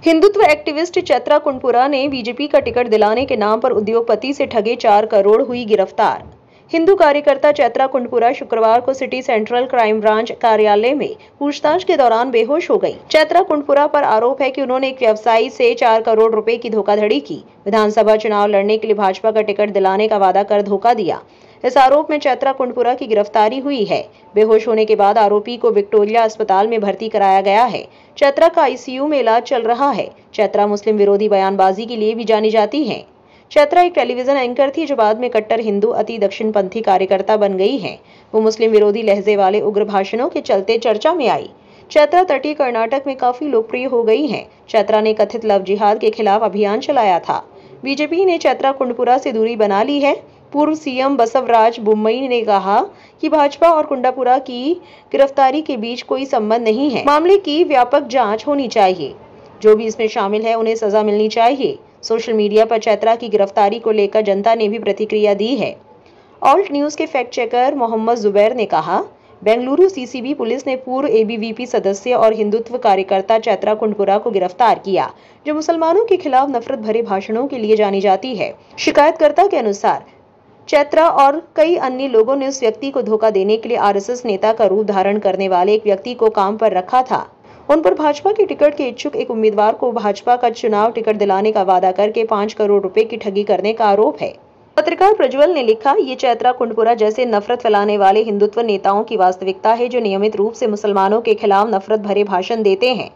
Hindutva activist Chaitra Kundapura ने BJP का ticket दिलाने के नाम पर उद्योगपति से ठगे 4 करोड़, हुई गिरफ्तार। हिंदू कार्यकर्ता चैत्रा कुंडपुरा शुक्रवार को सिटी सेंट्रल क्राइम ब्रांच कार्यालय में पूछताछ के दौरान बेहोश हो गई। चैत्रा कुंडपुरा पर आरोप है कि उन्होंने एक व्यवसायी से 4 करोड़ रुपए की धोखाधड़ी की। विधानसभा चुनाव लड़ने के लिए भाजपा का टिकट दिलाने का वादा कर धोखा दिया। इस आरोप में चैत्रा कुंडपुरा की गिरफ्तारी हुई है। बेहोश होने के बाद आरोपी को विक्टोरिया अस्पताल में भर्ती कराया गया है। चैत्रा का आईसीयू में इलाज चल रहा है। चैत्रा मुस्लिम विरोधी बयानबाजी के लिए भी जानी जाती हैं। चैत्रा एक टेलीविजन एंकर थी जो बाद में कट्टर हिंदू अति दक्षिणपंथी कार्यकर्ता बन गई हैं। वो मुस्लिम विरोधी लहजे वाले उग्र भाषणों के चलते चर्चा में आई। चैत्रा तटीय कर्नाटक में काफी लोकप्रिय हो गई हैं। चैत्रा ने कथित लव जिहाद के खिलाफ अभियान चलाया था। बीजेपी ने चैत्रा कुंडपुरा से दूरी बना ली है। पूर्व सीएम बसवराज बोम्मई ने कहा कि भाजपा और कुंडापुरा की गिरफ्तारी के बीच कोई संबंध नहीं है। मामले की व्यापक जांच होनी चाहिए। जो भी इसमें शामिल है उन्हें सजा मिलनी चाहिए। सोशल मीडिया पर चैत्रा की गिरफ्तारी को लेकर जनता ने भी प्रतिक्रिया दी है। ऑल्ट न्यूज के फैक्ट चेकर मोहम्मद जुबैर ने कहा, बेंगलुरु सीसीबी पुलिस ने पूर्व एबीवीपी सदस्य और हिंदुत्व कार्यकर्ता चैत्रा कुंडपुरा को गिरफ्तार किया, जो मुसलमानों के खिलाफ नफरत भरे भाषणों के लिए जानी जाती है। शिकायतकर्ता के अनुसार चैत्रा और कई अन्य लोगों ने उस व्यक्ति को धोखा देने के लिए आरएसएस नेता का रूप धारण करने वाले एक व्यक्ति को काम पर रखा था। उन पर भाजपा के टिकट के इच्छुक एक उम्मीदवार को भाजपा का चुनाव टिकट दिलाने का वादा करके 5 करोड़ रुपए की ठगी करने का आरोप है। पत्रकार प्रज्वल ने लिखा, ये चैत्रा कुंडपुरा जैसे नफरत फैलाने वाले हिंदुत्व नेताओं की वास्तविकता है, जो नियमित रूप से मुसलमानों के खिलाफ नफरत भरे भाषण देते हैं।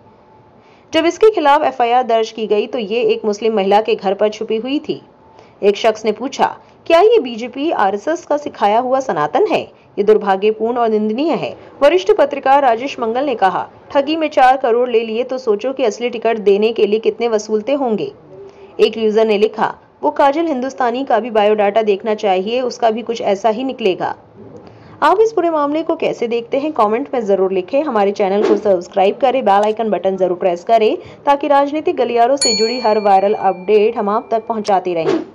जब इसके खिलाफ एफआईआर दर्ज की गई तो ये एक मुस्लिम महिला के घर पर छुपी हुई थी। एक शख्स ने पूछा, क्या ये बीजेपी आरएसएस का सिखाया हुआ सनातन है? ये दुर्भाग्यपूर्ण और निंदनीय है। वरिष्ठ पत्रकार राजेश मंगल ने कहा, ठगी में 4 करोड़ ले लिए तो सोचो कि असली टिकट देने के लिए कितने वसूलते होंगे। एक यूजर ने लिखा, वो काजल हिंदुस्तानी का भी बायोडाटा देखना चाहिए, उसका भी कुछ ऐसा ही निकलेगा। आप इस पूरे मामले को कैसे देखते हैं? कमेंट में जरूर लिखें। हमारे चैनल को सब्सक्राइब करें, बेल आइकन बटन जरूर प्रेस करें ताकि राजनीतिक गलियारों से जुड़ी हर वायरल अपडेट हम आप तक पहुंचाते रहें।